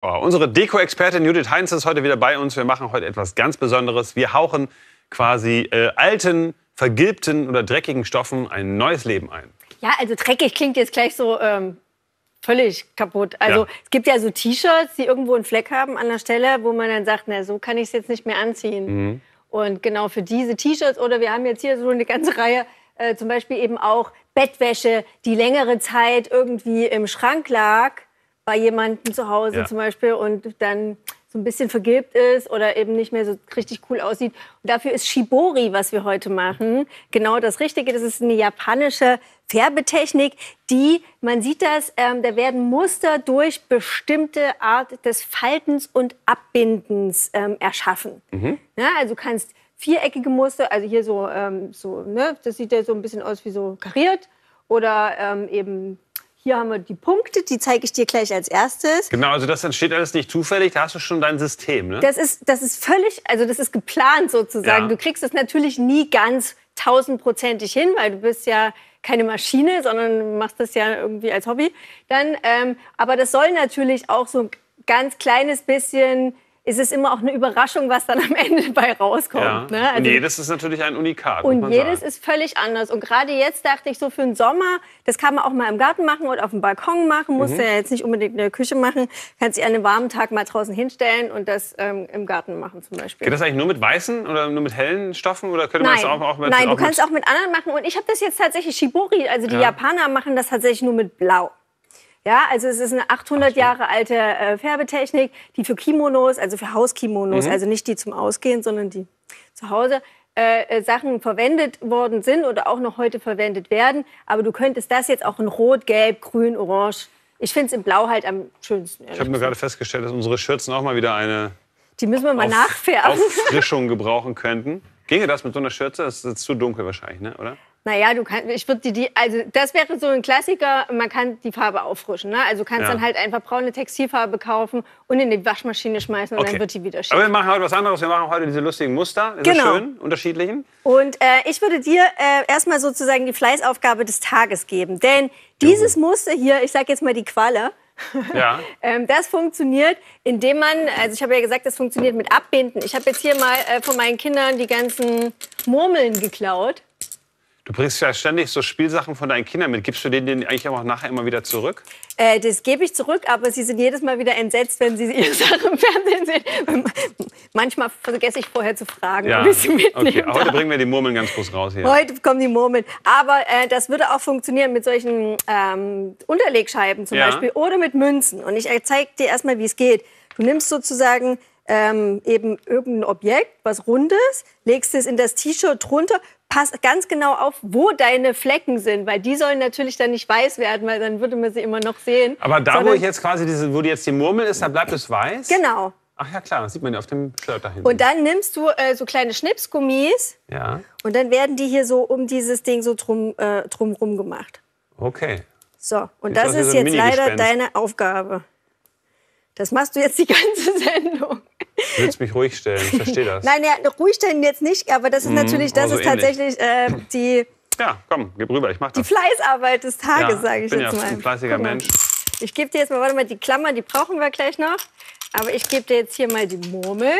Oh, unsere Deko-Expertin Judith Heinz ist heute wieder bei uns. Wir machen heute etwas ganz Besonderes. Wir hauchen quasi alten, vergilbten oder dreckigen Stoffen ein neues Leben ein. Ja, also dreckig klingt jetzt gleich so völlig kaputt. Also Ja. es gibt ja so T-Shirts, die irgendwo einen Fleck haben an der Stelle, wo man dann sagt, na, so kann ich es jetzt nicht mehr anziehen. Und genau für diese T-Shirts, oder wir haben jetzt hier so eine ganze Reihe, zum Beispiel eben auch Bettwäsche, die längere Zeit irgendwie im Schrank lag, bei jemandem zu Hause zum Beispiel, und dann so ein bisschen vergilbt ist oder eben nicht mehr so richtig cool aussieht. Und dafür ist Shibori, was wir heute machen, genau das Richtige. Das ist eine japanische Färbetechnik, die, man sieht das, da werden Muster durch bestimmte Art des Faltens und Abbindens erschaffen. Ja, also du kannst viereckige Muster, also hier so, ne, das sieht ja so ein bisschen aus wie so kariert, oder eben hier haben wir die Punkte, die zeige ich dir gleich als erstes. Genau, also das entsteht alles nicht zufällig, da hast du schon dein System, ne? Das ist völlig, also das ist geplant sozusagen. Ja. Du kriegst es natürlich nie ganz 1000%ig hin, weil du bist ja keine Maschine, sondern machst das ja irgendwie als Hobby. Dann, aber das soll natürlich auch so ein ganz kleines bisschen, ist es immer auch eine Überraschung, was dann am Ende bei rauskommt. Ja. Ne? Also, und jedes ist natürlich ein Unikat. und muss man jedes sagen. ist völlig anders. Und gerade jetzt dachte ich so für den Sommer, das kann man auch mal im Garten machen oder auf dem Balkon machen. Musst du ja jetzt nicht unbedingt in der Küche machen. Kannst dich an einem warmen Tag mal draußen hinstellen und das im Garten machen zum Beispiel. Geht das eigentlich nur mit weißen oder nur mit hellen Stoffen? Oder könnte man Nein, das auch mit nein, du kannst auch mit anderen machen. Und ich habe das jetzt tatsächlich Shibori, also die Japaner machen das tatsächlich nur mit Blau. Ja, also es ist eine 800 Jahre alte Färbetechnik, die für Kimonos, also für Hauskimonos, also nicht die zum Ausgehen, sondern die zu Hause, Sachen verwendet worden sind oder auch noch heute verwendet werden. Aber du könntest das jetzt auch in Rot, Gelb, Grün, Orange. Ich finde es in Blau halt am schönsten. Ich habe mir gerade festgestellt, dass unsere Schürzen auch mal wieder eine Die müssen wir mal nachfärben. Auffrischung gebrauchen könnten. Ginge das mit so einer Schürze? Das ist zu dunkel wahrscheinlich, ne? Oder? Naja, ich würde also das wäre so ein Klassiker, man kann die Farbe auffrischen. Ne? Also du kannst dann halt einfach braune Textilfarbe kaufen und in die Waschmaschine schmeißen und dann wird die wieder schick. Aber wir machen heute was anderes. Wir machen heute diese lustigen Muster, diese schönen, unterschiedlichen. Und ich würde dir erstmal sozusagen die Fleißaufgabe des Tages geben. Denn dieses Muster hier, ich sage jetzt mal die Qualle, das funktioniert, indem man, also ich habe ja gesagt, das funktioniert mit Abbinden. Ich habe jetzt hier mal von meinen Kindern die ganzen Murmeln geklaut. Du bringst ja ständig so Spielsachen von deinen Kindern mit. Gibst du denen eigentlich auch nachher immer wieder zurück? Das gebe ich zurück, aber sie sind jedes Mal wieder entsetzt, wenn sie ihre Sachen im Fernsehen sehen. Manchmal vergesse ich vorher zu fragen, ob ich sie mitnehme. Okay. Heute bringen wir die Murmeln ganz groß raus hier. Heute kommen die Murmeln. Aber das würde auch funktionieren mit solchen Unterlegscheiben zum Beispiel oder mit Münzen. Und ich zeige dir erstmal, wie es geht. Du nimmst sozusagen eben irgendein Objekt, was Rundes, legst es in das T-Shirt drunter, passt ganz genau auf, wo deine Flecken sind, weil die sollen natürlich dann nicht weiß werden, weil dann würde man sie immer noch sehen. Aber da, wo ich jetzt quasi wo jetzt die Murmel ist, da bleibt es weiß? Genau. Ach ja, klar, das sieht man ja auf dem Shirt da hinten. Und dann nimmst du so kleine Schnipsgummis und dann werden die hier so um dieses Ding so drumrum gemacht. Okay. So, und das ist jetzt leider deine Aufgabe. Das machst du jetzt die ganze Sendung. Du willst mich ruhig stellen, ich verstehe das. Nein, ja, ruhig stellen jetzt nicht, aber das ist natürlich, das ist tatsächlich die... Ja, komm, gib rüber, ich mach das. Die Fleißarbeit des Tages, sage ich jetzt mal. Ich bin ja ein fleißiger Mensch. Ich gebe dir jetzt mal, warte mal, die Klammer, die brauchen wir gleich noch. Aber ich gebe dir jetzt hier mal die Murmel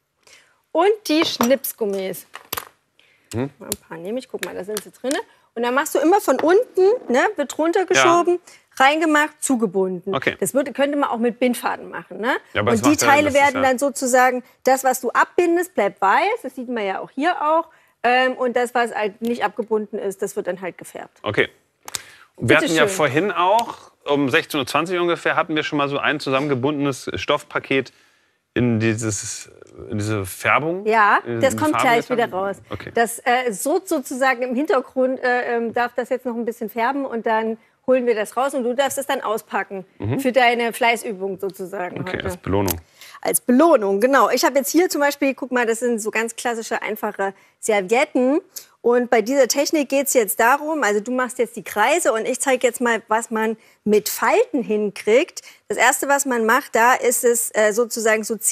und die Schnipsgummis. Mal ein paar nehme ich, guck mal, da sind sie drin. Und dann machst du immer von unten, ne, wird runtergeschoben, reingemacht, zugebunden. Okay. Das könnte man auch mit Bindfaden machen. Ne? Ja, aber und die Teile werden dann sozusagen, das, was du abbindest, bleibt weiß. Das sieht man ja auch hier auch. Und das, was halt nicht abgebunden ist, das wird dann halt gefärbt. Okay. Wir hatten ja vorhin auch, um 16:20 Uhr ungefähr, hatten wir schon mal so ein zusammengebundenes Stoffpaket in diese Färbung. Ja, das kommt gleich wieder raus. Okay. Das sozusagen im Hintergrund darf das jetzt noch ein bisschen färben und dann holen wir das raus und du darfst es dann auspacken für deine Fleißübung sozusagen. Okay, heute. als Belohnung. Als Belohnung, genau. Ich habe jetzt hier zum Beispiel, guck mal, das sind so ganz klassische, einfache Servietten. Und bei dieser Technik geht es jetzt darum, also du machst jetzt die Kreise und ich zeige jetzt mal, was man mit Falten hinkriegt. Das Erste, was man macht, da ist es sozusagen so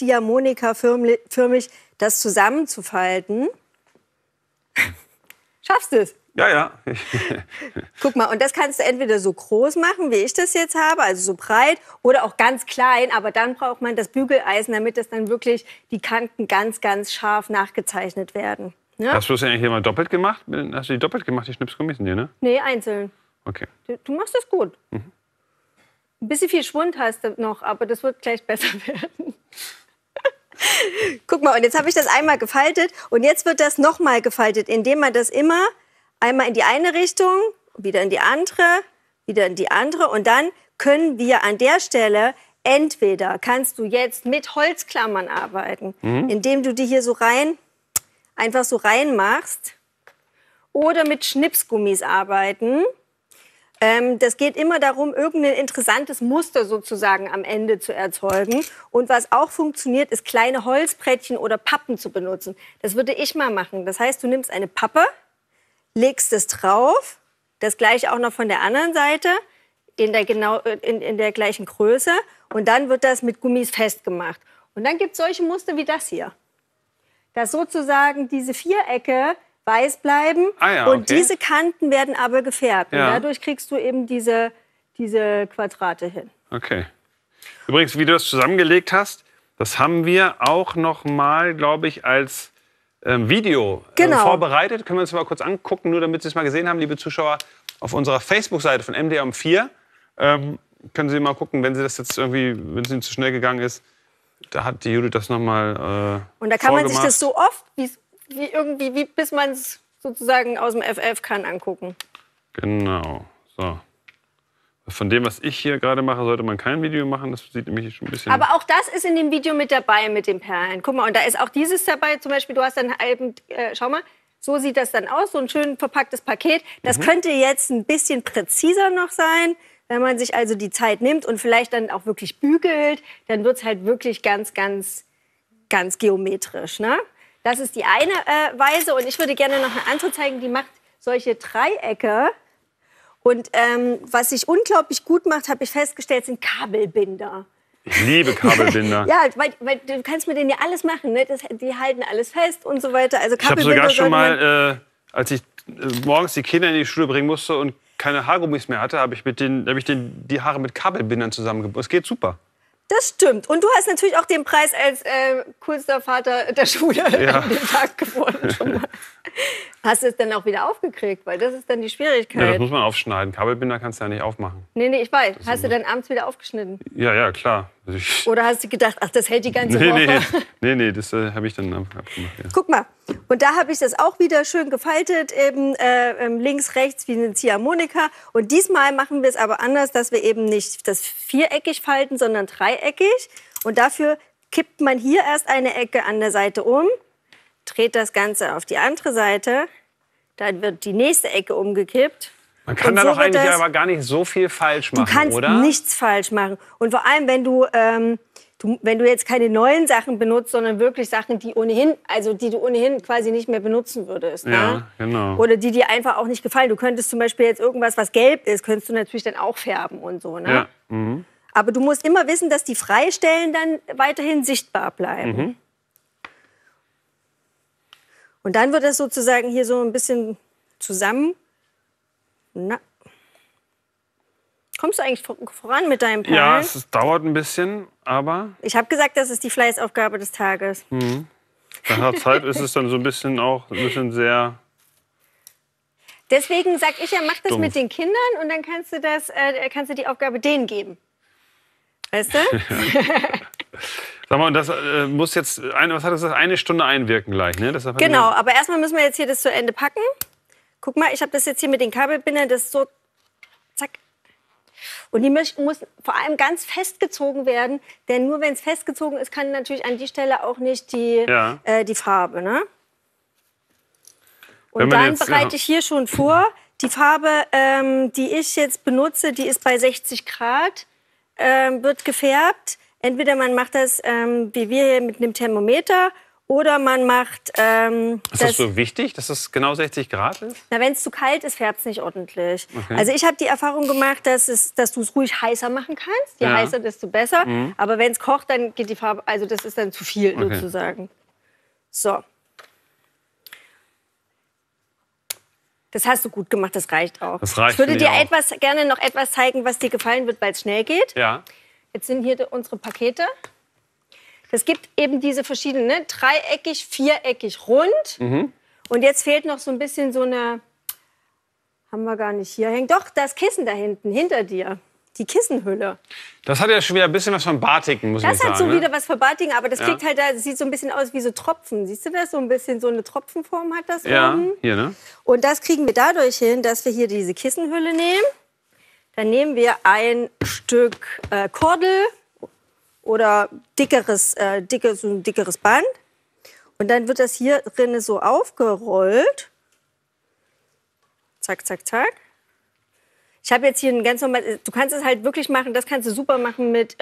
Ziehharmonika-förmig, das zusammenzufalten. Schaffst du es? Ja, ja. Guck mal, und das kannst du entweder so groß machen, wie ich das jetzt habe, also so breit, oder auch ganz klein. Aber dann braucht man das Bügeleisen, damit das dann wirklich die Kanten ganz, ganz scharf nachgezeichnet werden. Ja? Hast du das ja eigentlich immer doppelt gemacht? Hast du die doppelt gemacht, die Schnipsgummis? Nee, ne? Nee, einzeln. Okay. Du machst das gut. Ein bisschen viel Schwund hast du noch, aber das wird gleich besser werden. Guck mal, und jetzt habe ich das einmal gefaltet und jetzt wird das nochmal gefaltet, indem man das immer einmal in die eine Richtung, wieder in die andere und dann können wir an der Stelle entweder kannst du jetzt mit Holzklammern arbeiten, indem du die hier so einfach so reinmachst, oder mit Schnipsgummis arbeiten. Das geht immer darum, irgendein interessantes Muster sozusagen am Ende zu erzeugen. Und was auch funktioniert, ist kleine Holzbrettchen oder Pappen zu benutzen. Das würde ich mal machen. Das heißt, du nimmst eine Pappe, legst es drauf, das gleiche auch noch von der anderen Seite, in der gleichen Größe. Und dann wird das mit Gummis festgemacht. Und dann gibt es solche Muster wie das hier. Dass sozusagen diese Vierecke weiß bleiben und diese Kanten werden aber gefärbt. Und dadurch kriegst du eben diese Quadrate hin. Okay. Übrigens, wie du das zusammengelegt hast, das haben wir auch noch mal, glaube ich, als Video vorbereitet. Können wir uns mal kurz angucken, nur damit Sie es mal gesehen haben, liebe Zuschauer, auf unserer Facebook-Seite von MDR um 4. Können Sie mal gucken, wenn Sie das jetzt irgendwie, wenn es Ihnen zu schnell gegangen ist, da hat die Judith das noch mal und da kann man sich das so oft bis man es sozusagen aus dem FF kann angucken. Genau. So. Von dem, was ich hier gerade mache, sollte man kein Video machen. Das sieht nämlich schon ein bisschen... Aber auch das ist in dem Video mit dabei, mit den Perlen. Guck mal, und da ist auch dieses dabei. Zum Beispiel, du hast dann schau mal, so sieht das dann aus, so ein schön verpacktes Paket. Das könnte jetzt ein bisschen präziser noch sein. Wenn man sich also die Zeit nimmt und vielleicht dann auch wirklich bügelt, dann wird es halt wirklich ganz, ganz, ganz geometrisch, ne? Das ist die eine Weise. Und ich würde gerne noch eine andere zeigen, die macht solche Dreiecke. Und was sich unglaublich gut macht, habe ich festgestellt, sind Kabelbinder. Ich liebe Kabelbinder. Ja, weil du kannst mit denen ja alles machen. Ne? Die halten alles fest und so weiter. Also Kabelbinder. Ich habe sogar schon mal, als ich morgens die Kinder in die Schule bringen musste und keine Haargummis mehr hatte, habe ich die Haare mit Kabelbindern zusammengebunden. Es geht super. Das stimmt. Und du hast natürlich auch den Preis als coolster Vater der Schule an dem Tag gewonnen. Schon mal. Hast du es dann auch wieder aufgekriegt? Weil das ist dann die Schwierigkeit. Ja, das muss man aufschneiden. Kabelbinder kannst du ja nicht aufmachen. Nee, ich weiß. Hast du dann abends wieder aufgeschnitten? Ja, klar. Oder hast du gedacht, ach, das hält die ganze Woche? Nee, das habe ich dann abgemacht. Ja. Guck mal. Und da habe ich das auch wieder schön gefaltet, eben links, rechts wie eine Ziehharmonika. Und diesmal machen wir es aber anders, dass wir eben nicht das viereckig falten, sondern dreieckig. Und dafür kippt man hier erst eine Ecke an der Seite um, dreht das Ganze auf die andere Seite, dann wird die nächste Ecke umgekippt. Man kann da doch eigentlich aber gar nicht so viel falsch machen, oder? Du kannst nichts falsch machen. Und vor allem, wenn du jetzt keine neuen Sachen benutzt, sondern wirklich Sachen, die du ohnehin quasi nicht mehr benutzen würdest. Ja, ne? Genau. Oder die dir einfach auch nicht gefallen. Du könntest zum Beispiel jetzt irgendwas, was gelb ist, könntest du natürlich dann auch färben und so. Ne? Ja. Mhm. Aber du musst immer wissen, dass die Freistellen dann weiterhin sichtbar bleiben. Mhm. Und dann wird das sozusagen hier so ein bisschen zusammen. Na. Kommst du eigentlich voran mit deinem Perlen? Ja, es dauert ein bisschen, aber... Ich habe gesagt, das ist die Fleißaufgabe des Tages. Mhm. Nach der Zeit ist es dann so ein bisschen sehr... Deswegen sag ich ja, mach das Dumpf. mit den Kindern und dann kannst du die Aufgabe denen geben. Weißt du? Sag mal, und das muss jetzt, was hat das, eine Stunde einwirken glelich, ne? Genau, aber erstmal müssen wir jetzt hier das zu Ende packen. Guck mal, ich habe das jetzt hier mit den Kabelbindern, das so, zack. Und die muss vor allem ganz festgezogen werden, denn nur wenn es festgezogen ist, kann natürlich an die Stelle auch nicht die Farbe, ne? Und dann bereite ich hier schon vor, die Farbe, die ich jetzt benutze, die ist bei 60 Grad, wird gefärbt. Entweder man macht das, wie wir hier, mit einem Thermometer, oder man macht... ist das so wichtig, dass das genau 60 Grad ist? Na, wenn es zu kalt ist, färbt es nicht ordentlich. Okay. Also ich habe die Erfahrung gemacht, dass du es ruhig heißer machen kannst. Je heißer, desto besser. Mhm. Aber wenn es kocht, dann geht die Farbe... Also das ist dann zu viel, sozusagen. So. Das hast du gut gemacht, das reicht auch. Das reicht, ich würde dir auch. gerne noch etwas zeigen, was dir gefallen wird, weil es schnell geht. Ja. Jetzt sind hier unsere Pakete. Es gibt eben diese verschiedenen, ne? Dreieckig, viereckig, rund. Und jetzt fehlt noch so ein bisschen so eine, haben wir gar nicht hier hängen. Doch, das Kissen da hinten, hinter dir. Die Kissenhülle. Das hat ja schon wieder ein bisschen was von Batiken, muss ich sagen. Das hat so wieder was von Batiken, aber das kriegt halt, das sieht so ein bisschen aus wie so Tropfen. Siehst du das? So ein bisschen so eine Tropfenform hat das oben. Hier, ne? Und das kriegen wir dadurch hin, dass wir hier diese Kissenhülle nehmen. Dann nehmen wir ein Stück Kordel oder so ein dickeres Band. Und dann wird das hier drin so aufgerollt. Zack, zack, zack. Ich habe jetzt hier ein ganz normal. Du kannst es halt wirklich machen, das kannst du super machen mit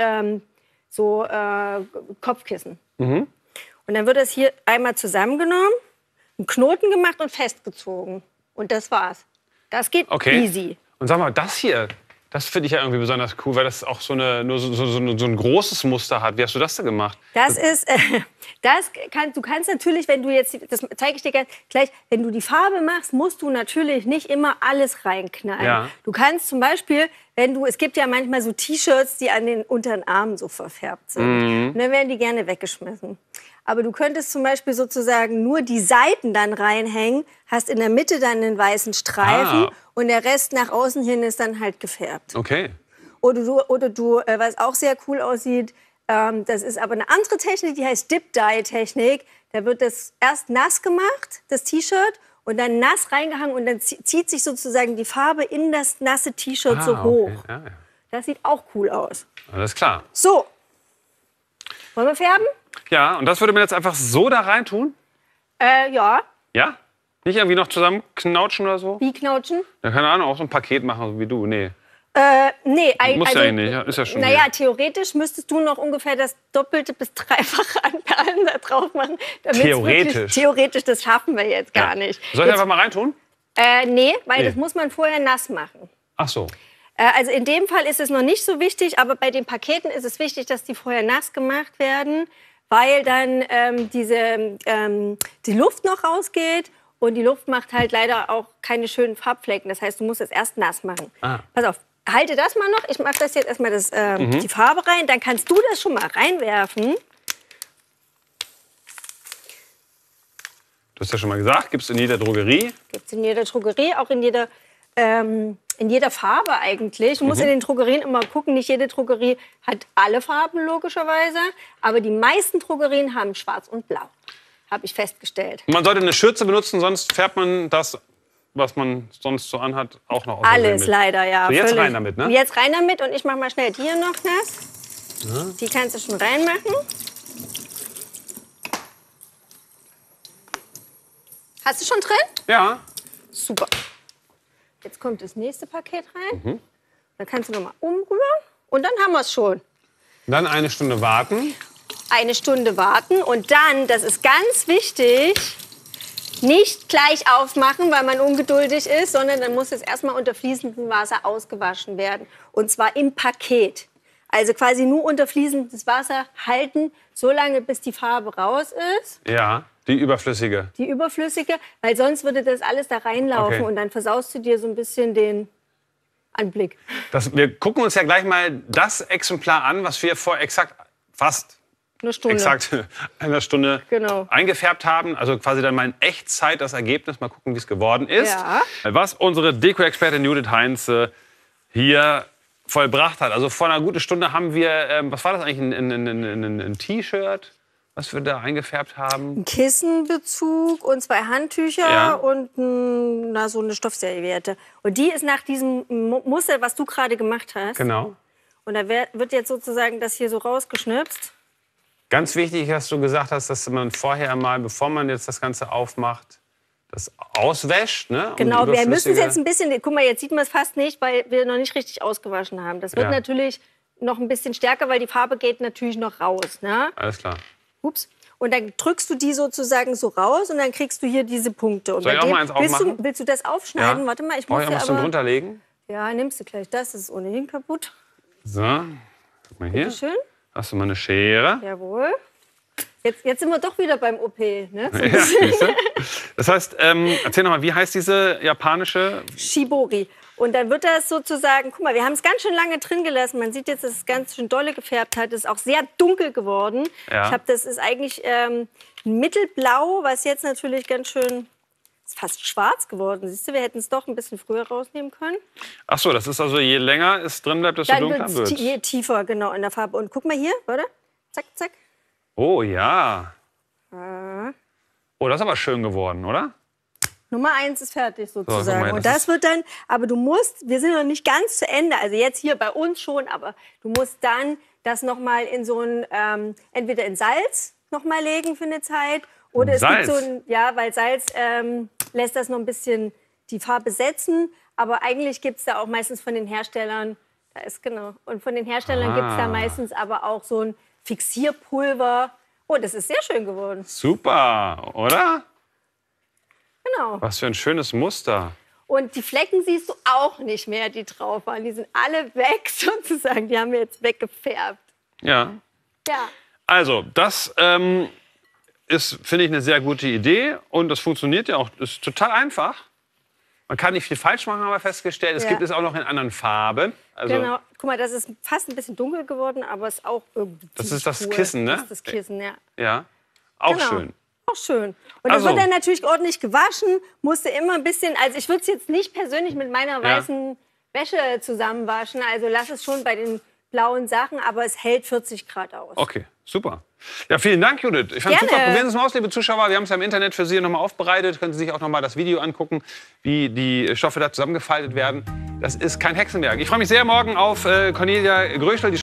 Kopfkissen. Und dann wird das hier einmal zusammengenommen, einen Knoten gemacht und festgezogen. Und das war's. Das geht easy. Und sag mal, das hier, das finde ich ja irgendwie besonders cool, weil das auch so ein großes Muster hat. Wie hast du das denn gemacht? Das ist, du kannst natürlich, wenn du jetzt, das zeige ich dir gleich, wenn du die Farbe machst, musst du natürlich nicht immer alles reinknallen. Ja. Du kannst zum Beispiel, es gibt ja manchmal so T-Shirts, die an den unteren Armen so verfärbt sind. Und dann werden die gerne weggeschmissen. Aber du könntest zum Beispiel sozusagen nur die Seiten dann reinhängen, hast in der Mitte dann einen weißen Streifen und der Rest nach außen hin ist dann halt gefärbt. Okay. Oder du, was auch sehr cool aussieht, das ist aber eine andere Technik, die heißt Dip-Dye-Technik. Da wird das erst nass gemacht, das T-Shirt, und dann nass reingehangen und dann zieht sich sozusagen die Farbe in das nasse T-Shirt so hoch. Okay. Ja. Das sieht auch cool aus. Alles klar. So. Wollen wir färben? Ja, und das würde man jetzt einfach so da rein tun? Ja. Ja? Nicht irgendwie noch zusammen knautschen oder so? Wie knautschen? Ja, keine Ahnung, auch so ein Paket machen, so wie du. Nee. Nee, Muss ja nicht, ist ja schon. Naja, hier. Theoretisch müsstest du noch ungefähr das Doppelte bis Dreifache an Perlen da drauf machen. Theoretisch, das schaffen wir jetzt gar nicht. Soll ich einfach mal reintun? Nee, weil das muss man vorher nass machen. Ach so. Also in dem Fall ist es noch nicht so wichtig, aber bei den Paketen ist es wichtig, dass die vorher nass gemacht werden, weil dann die Luft noch rausgeht. Und die Luft macht halt leider auch keine schönen Farbflecken. Das heißt, du musst es erst nass machen. Pass auf, halte das mal noch. Ich mache das jetzt erstmal die Farbe rein. Dann kannst du das schon mal reinwerfen. Du hast ja schon mal gesagt, gibt es in jeder Drogerie. Gibt es in jeder Drogerie, auch in jeder Farbe eigentlich. Du musst in den Drogerien immer gucken, nicht jede Drogerie hat alle Farben logischerweise. Aber die meisten Drogerien haben schwarz und blau. Habe ich festgestellt. Man sollte eine Schürze benutzen, sonst färbt man das, was man sonst so anhat, auch noch aus. Alles leider, ja. So, jetzt rein damit, ne? Jetzt rein damit und ich mache mal schnell die hier noch nass. Ja. Die kannst du schon reinmachen. Hast du schon drin? Ja. Super. Jetzt kommt das nächste Paket rein. Dann kannst du noch mal umrühren und dann haben wir es schon. Dann eine Stunde warten. Eine Stunde warten und dann, das ist ganz wichtig, nicht gleich aufmachen, weil man ungeduldig ist, sondern dann muss es erstmal unter fließendem Wasser ausgewaschen werden. Und zwar im Paket. Also quasi nur unter fließendes Wasser halten, so lange bis die Farbe raus ist. Ja, die überflüssige. Die überflüssige, weil sonst würde das alles da reinlaufen und dann versaust du dir so ein bisschen den Anblick. Wir gucken uns ja gleich mal das Exemplar an, was wir vor fast einer Stunde eingefärbt haben. Also quasi dann mal in Echtzeit das Ergebnis. Mal gucken, wie es geworden ist. Ja. Was unsere Deko-Expertin Judith Heinze hier vollbracht hat. Also vor einer guten Stunde haben wir, was war das eigentlich, ein T-Shirt, was wir da eingefärbt haben? Ein Kissenbezug und 2 Handtücher und so eine Stoffserviette. Und die ist nach diesem Muster, was du gerade gemacht hast. Genau. Und da wird jetzt sozusagen das hier so rausgeschnipst. Ganz wichtig, dass du gesagt hast, dass man vorher mal, bevor man jetzt das Ganze aufmacht, das auswäscht. Ne? Genau, wir müssen es jetzt ein bisschen, guck mal, jetzt sieht man es fast nicht, weil wir noch nicht richtig ausgewaschen haben. Das wird natürlich noch ein bisschen stärker, weil die Farbe geht natürlich noch raus. Ne? Alles klar. Ups. Und dann drückst du die sozusagen so raus und dann kriegst du hier diese Punkte. Und soll ich auch mal eins aufmachen? Willst du das aufschneiden? Ja. Warte mal, ich muss ja aber... drunter legen? Ja, nimmst du gleich. Das ist ohnehin kaputt. So, guck mal hier. Bitte schön. Hast du mal eine Schere? Jawohl. Jetzt sind wir doch wieder beim OP. Ne? So ja, siehste? Das heißt, erzähl nochmal, wie heißt diese japanische? Shibori. Und dann wird das sozusagen, guck mal, wir haben es ganz schön lange drin gelassen. Man sieht jetzt, dass es ganz schön dolle gefärbt hat. Es ist auch sehr dunkel geworden. Ja. Das ist eigentlich mittelblau, was jetzt natürlich ganz schön, ist fast schwarz geworden. Siehst du, wir hätten es doch ein bisschen früher rausnehmen können. Ach so, das ist also, je länger es drin bleibt, desto dunkler wird es. Je tiefer, genau, in der Farbe. Und guck mal hier, warte. Zack, zack. Oh ja. Oh, das ist aber schön geworden, oder? Nummer 1 ist fertig sozusagen. So, mal, und das wird dann, aber du musst, wir sind noch nicht ganz zu Ende, also jetzt hier bei uns schon, aber du musst dann das nochmal in so ein, entweder in Salz nochmal legen für eine Zeit, oder es gibt so ein, ja, weil Salz lässt das noch ein bisschen die Farbe setzen, aber eigentlich gibt es da auch meistens von den Herstellern, da ist genau, und von den Herstellern gibt es da meistens aber auch so ein Fixierpulver. Oh, das ist sehr schön geworden. Super, oder? Genau. Was für ein schönes Muster. Und die Flecken siehst du auch nicht mehr, die drauf waren. Die sind alle weg sozusagen. Die haben wir jetzt weggefärbt. Ja. Ja. Also, das ist, finde ich, eine sehr gute Idee. Und das funktioniert ja auch. Das ist total einfach. Man kann nicht viel falsch machen, haben wir festgestellt. Es gibt es auch noch in anderen Farben. Also, genau. Guck mal, das ist fast ein bisschen dunkel geworden, aber es ist auch irgendwie das ist das cool. Kissen, ne? Das ist das Kissen, ja. Ja, auch genau. schön. Auch schön. Und das wird dann natürlich ordentlich gewaschen. Musste immer ein bisschen, also ich würde es jetzt nicht persönlich mit meiner weißen Wäsche zusammenwaschen. Also lass es schon bei den blauen Sachen, aber es hält 40 Grad aus. Okay, super. Ja, vielen Dank, Judith. Ich fand es super. Probieren Sie es mal aus, liebe Zuschauer. Wir haben es ja im Internet für Sie nochmal aufbereitet. Können Sie sich auch nochmal das Video angucken, wie die Stoffe da zusammengefaltet werden. Das ist kein Hexenwerk. Ich freue mich sehr morgen auf Cornelia Gröschel.